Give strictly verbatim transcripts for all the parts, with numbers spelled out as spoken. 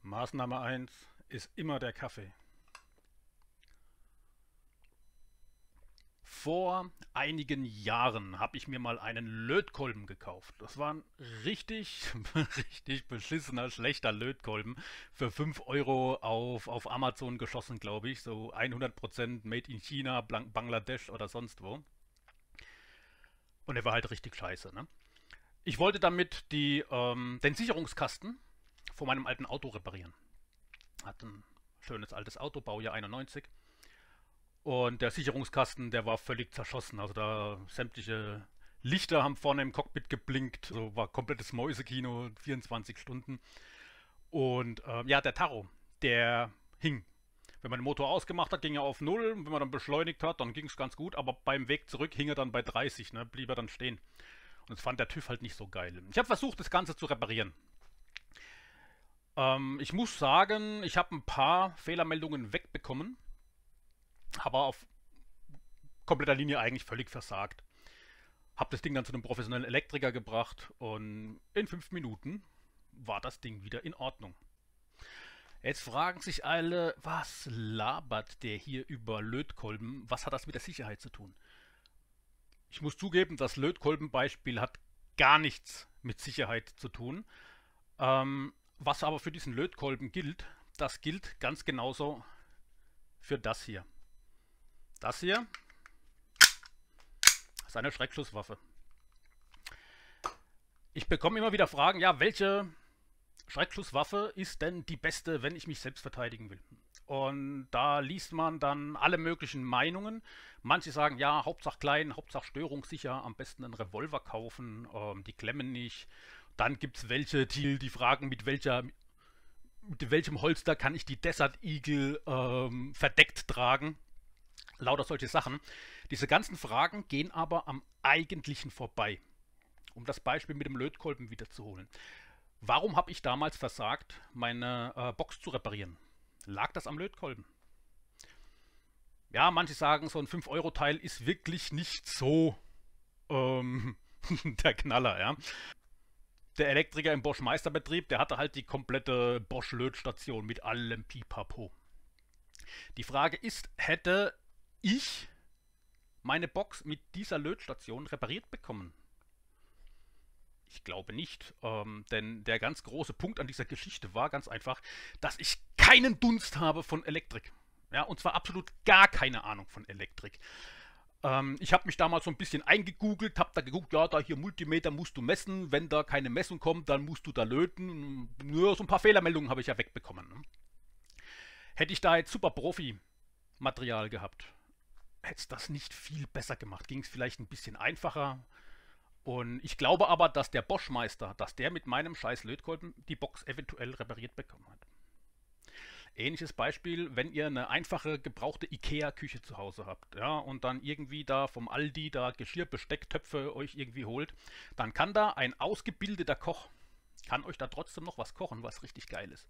Maßnahme eins ist immer der Kaffee. Vor einigen Jahren habe ich mir mal einen Lötkolben gekauft. Das war ein richtig, richtig beschissener, schlechter Lötkolben. Für fünf Euro auf, auf Amazon geschossen, glaube ich. So hundert Prozent Made in China, Bangladesch oder sonst wo. Und er war halt richtig scheiße, ne? Ich wollte damit die, ähm, den Sicherungskasten von meinem alten Auto reparieren. Hatte ein schönes altes Auto, Baujahr einundneunzig. Und der Sicherungskasten, der war völlig zerschossen. Also da sämtliche Lichter haben vorne im Cockpit geblinkt. Also war komplettes Mäusekino, vierundzwanzig Stunden. Und ähm, ja, der Tacho, der hing. Wenn man den Motor ausgemacht hat, ging er auf null. Wenn man dann beschleunigt hat, dann ging es ganz gut. Aber beim Weg zurück hing er dann bei dreißig, ne? Blieb er dann stehen. Und das fand der TÜV halt nicht so geil. Ich habe versucht, das Ganze zu reparieren. Ähm, ich muss sagen, ich habe ein paar Fehlermeldungen wegbekommen. Aber auf kompletter Linie eigentlich völlig versagt. Hab das Ding dann zu einem professionellen Elektriker gebracht und in fünf Minuten war das Ding wieder in Ordnung. Jetzt fragen sich alle, was labert der hier über Lötkolben? Was hat das mit der Sicherheit zu tun? Ich muss zugeben, das Lötkolbenbeispiel hat gar nichts mit Sicherheit zu tun. Ähm, was aber für diesen Lötkolben gilt, das gilt ganz genauso für das hier. Das hier ist eine Schreckschusswaffe. Ich bekomme immer wieder Fragen, ja, welche Schreckschusswaffe ist denn die beste, wenn ich mich selbst verteidigen will? Und da liest man dann alle möglichen Meinungen. Manche sagen, ja, Hauptsache klein, Hauptsache störungssicher, am besten einen Revolver kaufen, ähm, die klemmen nicht. Dann gibt es welche, die, die fragen, mit welcher mit welchem Holster kann ich die Desert Eagle ähm, verdeckt tragen. Lauter solche Sachen. Diese ganzen Fragen gehen aber am Eigentlichen vorbei. Um das Beispiel mit dem Lötkolben wiederzuholen. Warum habe ich damals versagt, meine äh, Box zu reparieren? Lag das am Lötkolben? Ja, manche sagen, so ein fünf Euro Teil ist wirklich nicht so ähm, der Knaller, ja. Der Elektriker im Bosch Meisterbetrieb, der hatte halt die komplette Bosch Lötstation mit allem Pipapo. Die Frage ist, hätte ich meine Box mit dieser Lötstation repariert bekommen? Ich glaube nicht, ähm, denn der ganz große Punkt an dieser Geschichte war ganz einfach, dass ich keinen Dunst habe von Elektrik. Ja, und zwar absolut gar keine Ahnung von Elektrik. Ähm, ich habe mich damals so ein bisschen eingegoogelt, habe da geguckt, ja, da hier Multimeter musst du messen, wenn da keine Messung kommt, dann musst du da löten. Nur so ein paar Fehlermeldungen habe ich ja wegbekommen. Ne? Hätte ich da jetzt super Profi-Material gehabt, hätte es das nicht viel besser gemacht. Ging es vielleicht ein bisschen einfacher. Und ich glaube aber, dass der Bosch-Meister, dass der mit meinem scheiß Lötkolben die Box eventuell repariert bekommen hat. Ähnliches Beispiel, wenn ihr eine einfache gebrauchte Ikea-Küche zu Hause habt, ja, und dann irgendwie da vom Aldi da Geschirr, Besteck, Töpfe euch irgendwie holt, dann kann da ein ausgebildeter Koch, kann euch da trotzdem noch was kochen, was richtig geil ist.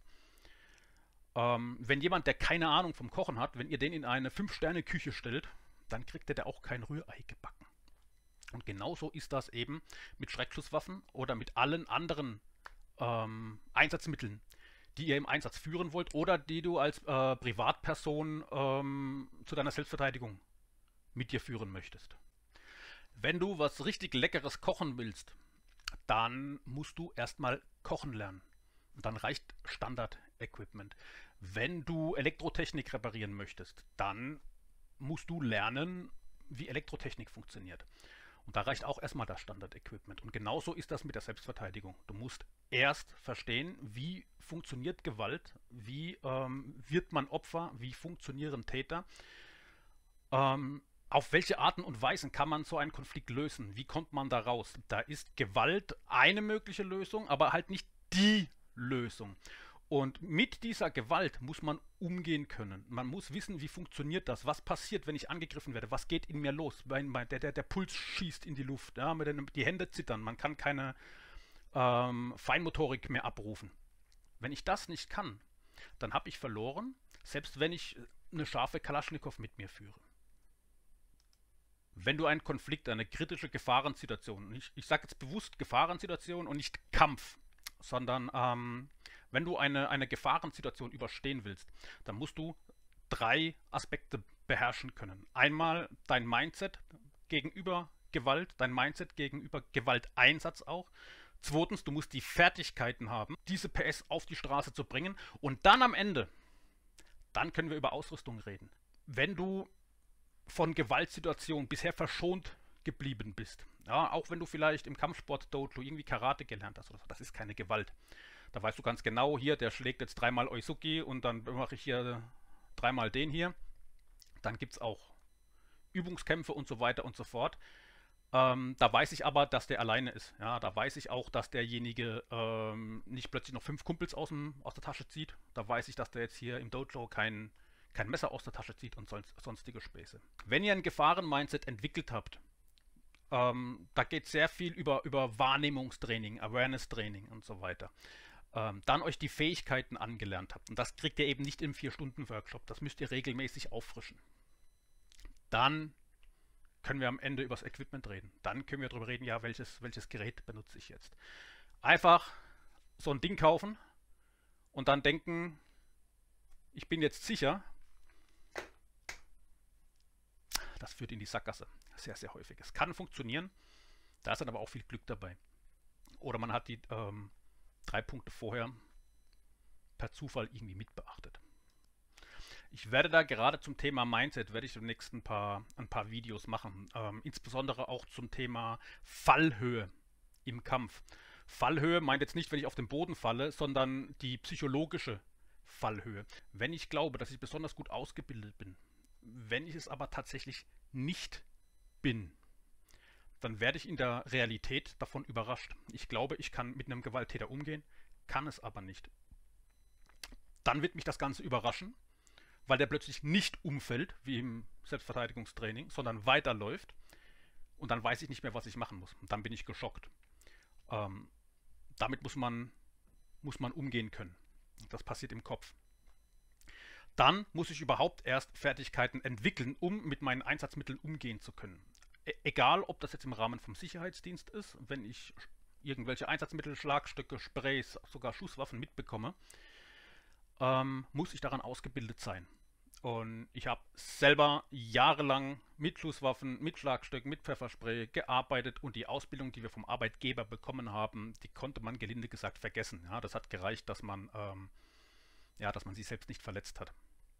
Ähm, wenn jemand, der keine Ahnung vom Kochen hat, wenn ihr den in eine fünf Sterne Küche stellt, dann kriegt er da auch kein Rührei gebacken. Und genauso ist das eben mit Schreckschusswaffen oder mit allen anderen ähm, Einsatzmitteln, die ihr im Einsatz führen wollt oder die du als äh, Privatperson ähm, zu deiner Selbstverteidigung mit dir führen möchtest. Wenn du was richtig Leckeres kochen willst, dann musst du erstmal kochen lernen. Und dann reicht Standard-Equipment. Wenn du Elektrotechnik reparieren möchtest, dann musst du lernen, wie Elektrotechnik funktioniert. Und da reicht auch erstmal das Standard-Equipment. Und genauso ist das mit der Selbstverteidigung. Du musst erst verstehen, wie funktioniert Gewalt, wie ähm, wird man Opfer, wie funktionieren Täter, ähm, auf welche Arten und Weisen kann man so einen Konflikt lösen, wie kommt man da raus. Da ist Gewalt eine mögliche Lösung, aber halt nicht die Lösung. Und mit dieser Gewalt muss man umgehen können. Man muss wissen, wie funktioniert das, was passiert, wenn ich angegriffen werde, was geht in mir los. Der, der, der Puls schießt in die Luft, ja, die Hände zittern, man kann keine ähm, Feinmotorik mehr abrufen. Wenn ich das nicht kann, dann habe ich verloren, selbst wenn ich eine scharfe Kalaschnikow mit mir führe. Wenn du einen Konflikt, eine kritische Gefahrensituation, ich, ich sage jetzt bewusst Gefahrensituation und nicht Kampf, sondern ähm, Wenn du eine, eine Gefahrensituation überstehen willst, dann musst du drei Aspekte beherrschen können. Einmal dein Mindset gegenüber Gewalt, dein Mindset gegenüber Gewalteinsatz auch. Zweitens, du musst die Fertigkeiten haben, diese P S auf die Straße zu bringen. Und dann am Ende, dann können wir über Ausrüstung reden. Wenn du von Gewaltsituationen bisher verschont geblieben bist, ja, auch wenn du vielleicht im Kampfsport-Dojo irgendwie Karate gelernt hast oder so, das ist keine Gewalt. Da weißt du ganz genau, hier, der schlägt jetzt dreimal Oizuki und dann mache ich hier dreimal den hier. Dann gibt es auch Übungskämpfe und so weiter und so fort. Ähm, da weiß ich aber, dass der alleine ist. Ja, da weiß ich auch, dass derjenige ähm, nicht plötzlich noch fünf Kumpels aus, dem, aus der Tasche zieht. Da weiß ich, dass der jetzt hier im Dojo kein, kein Messer aus der Tasche zieht und sonst, sonstige Späße. Wenn ihr ein Gefahren-Mindset entwickelt habt, ähm, da geht sehr viel über, über Wahrnehmungstraining, Awareness-Training und so weiter. Ähm, dann euch die Fähigkeiten angelernt habt. Und das kriegt ihr eben nicht im vier Stunden Workshop. Das müsst ihr regelmäßig auffrischen. Dann können wir am Ende über das Equipment reden. Dann können wir darüber reden, ja, welches, welches Gerät benutze ich jetzt. Einfach so ein Ding kaufen und dann denken, ich bin jetzt sicher. Das führt in die Sackgasse. Sehr, sehr häufig. Es kann funktionieren, da ist dann aber auch viel Glück dabei. Oder man hat die ähm, drei Punkte vorher per Zufall irgendwie mitbeachtet. Ich werde da gerade zum Thema Mindset, werde ich demnächst ein paar, ein paar Videos machen. Ähm, insbesondere auch zum Thema Fallhöhe im Kampf. Fallhöhe meint jetzt nicht, wenn ich auf den Boden falle, sondern die psychologische Fallhöhe. Wenn ich glaube, dass ich besonders gut ausgebildet bin, wenn ich es aber tatsächlich nicht bin, dann werde ich in der Realität davon überrascht. Ich glaube, ich kann mit einem Gewalttäter umgehen, kann es aber nicht. Dann wird mich das Ganze überraschen, weil der plötzlich nicht umfällt, wie im Selbstverteidigungstraining, sondern weiterläuft. Und dann weiß ich nicht mehr, was ich machen muss. Und dann bin ich geschockt. Ähm, damit muss man, muss man umgehen können. Das passiert im Kopf. Dann muss ich überhaupt erst Fertigkeiten entwickeln, um mit meinen Einsatzmitteln umgehen zu können. E- egal, ob das jetzt im Rahmen vom Sicherheitsdienst ist, wenn ich irgendwelche Einsatzmittel, Schlagstöcke, Sprays, sogar Schusswaffen mitbekomme, ähm, muss ich daran ausgebildet sein. Und ich habe selber jahrelang mit Schusswaffen, mit Schlagstöcken, mit Pfefferspray gearbeitet und die Ausbildung, die wir vom Arbeitgeber bekommen haben, die konnte man gelinde gesagt vergessen. Ja, das hat gereicht, dass man, ähm, ja, dass man sich selbst nicht verletzt hat.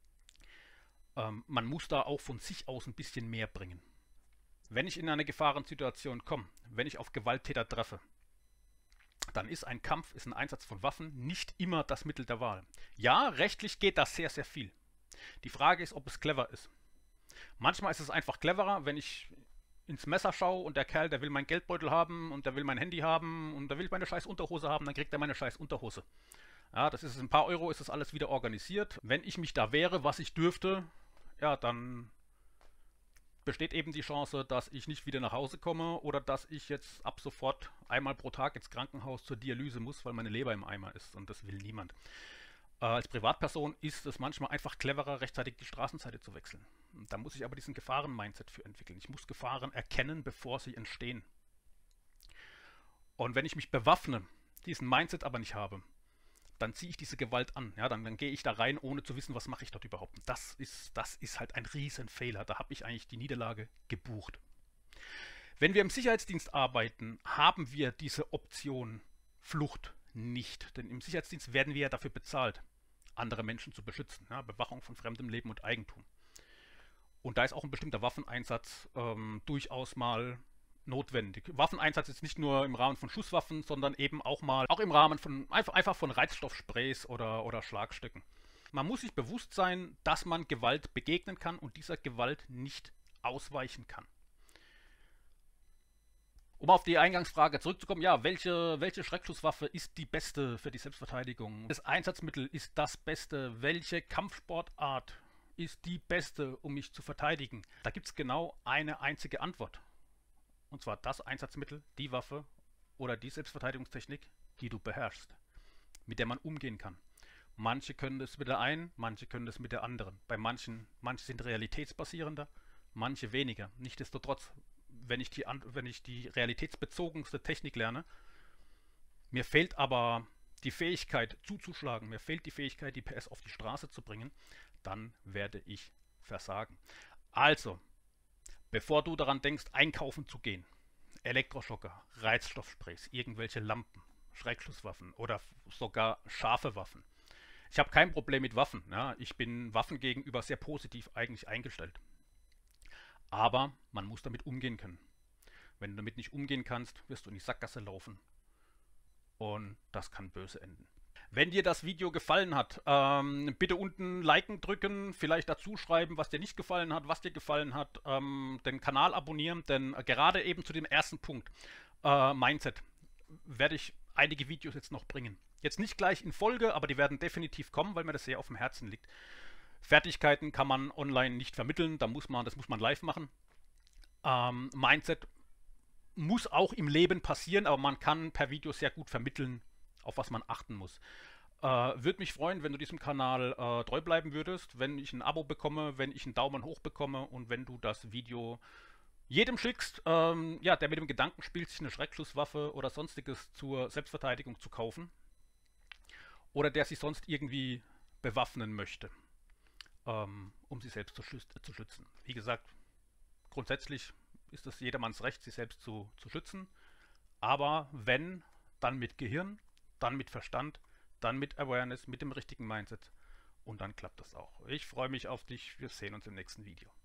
Ähm, man muss da auch von sich aus ein bisschen mehr bringen. Wenn ich in eine Gefahrensituation komme, wenn ich auf Gewalttäter treffe, dann ist ein Kampf, ist ein Einsatz von Waffen nicht immer das Mittel der Wahl. Ja, rechtlich geht das sehr, sehr viel. Die Frage ist, ob es clever ist. Manchmal ist es einfach cleverer, wenn ich ins Messer schaue und der Kerl, der will meinen Geldbeutel haben und der will mein Handy haben und der will meine scheiß Unterhose haben, dann kriegt er meine scheiß Unterhose. Ja, das ist ein paar Euro, ist das alles wieder organisiert. Wenn ich mich da wehre, was ich dürfte, ja, dann besteht eben die Chance, dass ich nicht wieder nach Hause komme oder dass ich jetzt ab sofort einmal pro Tag ins Krankenhaus zur Dialyse muss, weil meine Leber im Eimer ist und das will niemand. Äh, als Privatperson ist es manchmal einfach cleverer, rechtzeitig die Straßenseite zu wechseln. Da muss ich aber diesen Gefahren-Mindset für entwickeln. Ich muss Gefahren erkennen, bevor sie entstehen. Und wenn ich mich bewaffne, diesen Mindset aber nicht habe, dann ziehe ich diese Gewalt an. Ja, dann, dann gehe ich da rein, ohne zu wissen, was mache ich dort überhaupt. Das ist, das ist halt ein Riesenfehler. Da habe ich eigentlich die Niederlage gebucht. Wenn wir im Sicherheitsdienst arbeiten, haben wir diese Option Flucht nicht. Denn im Sicherheitsdienst werden wir ja dafür bezahlt, andere Menschen zu beschützen. Ja, Bewachung von fremdem Leben und Eigentum. Und da ist auch ein bestimmter Waffeneinsatz ähm, durchaus mal notwendig. Waffeneinsatz ist nicht nur im Rahmen von Schusswaffen, sondern eben auch mal auch im Rahmen von einfach, einfach von Reizstoffsprays oder, oder Schlagstöcken. Man muss sich bewusst sein, dass man Gewalt begegnen kann und dieser Gewalt nicht ausweichen kann. Um auf die Eingangsfrage zurückzukommen, ja, welche, welche Schreckschusswaffe ist die beste für die Selbstverteidigung? Das Einsatzmittel ist das Beste. Welche Kampfsportart ist die beste, um mich zu verteidigen? Da gibt es genau eine einzige Antwort. Und zwar das Einsatzmittel, die Waffe oder die Selbstverteidigungstechnik, die du beherrschst, mit der man umgehen kann. Manche können das mit der einen, manche können das mit der anderen. Bei manchen, manche sind realitätsbasierender, manche weniger. Nichtsdestotrotz, wenn ich die, wenn ich die realitätsbezogenste Technik lerne, mir fehlt aber die Fähigkeit zuzuschlagen, mir fehlt die Fähigkeit, die P S auf die Straße zu bringen, dann werde ich versagen. Also, bevor du daran denkst, einkaufen zu gehen, Elektroschocker, Reizstoffsprays, irgendwelche Lampen, Schreckschusswaffen oder sogar scharfe Waffen. Ich habe kein Problem mit Waffen. Ja. Ich bin Waffen gegenüber sehr positiv eigentlich eingestellt. Aber man muss damit umgehen können. Wenn du damit nicht umgehen kannst, wirst du in die Sackgasse laufen. Und das kann böse enden. Wenn dir das Video gefallen hat, ähm, bitte unten liken drücken, vielleicht dazu schreiben, was dir nicht gefallen hat, was dir gefallen hat, ähm, den Kanal abonnieren, denn äh, gerade eben zu dem ersten Punkt, äh, Mindset, werde ich einige Videos jetzt noch bringen. Jetzt nicht gleich in Folge, aber die werden definitiv kommen, weil mir das sehr auf dem Herzen liegt. Fertigkeiten kann man online nicht vermitteln, da muss man, das muss man live machen. Ähm, Mindset muss auch im Leben passieren, aber man kann per Video sehr gut vermitteln, auf was man achten muss. Äh, Würde mich freuen, wenn du diesem Kanal äh, treu bleiben würdest, wenn ich ein Abo bekomme, wenn ich einen Daumen hoch bekomme und wenn du das Video jedem schickst, ähm, ja, der mit dem Gedanken spielt, sich eine Schreckschusswaffe oder sonstiges zur Selbstverteidigung zu kaufen oder der sich sonst irgendwie bewaffnen möchte, ähm, um sich selbst zu, schütz zu schützen. Wie gesagt, grundsätzlich ist es jedermanns Recht, sich selbst zu, zu schützen, aber wenn, dann mit Gehirn, dann mit Verstand, dann mit Awareness, mit dem richtigen Mindset und dann klappt das auch. Ich freue mich auf dich, wir sehen uns im nächsten Video.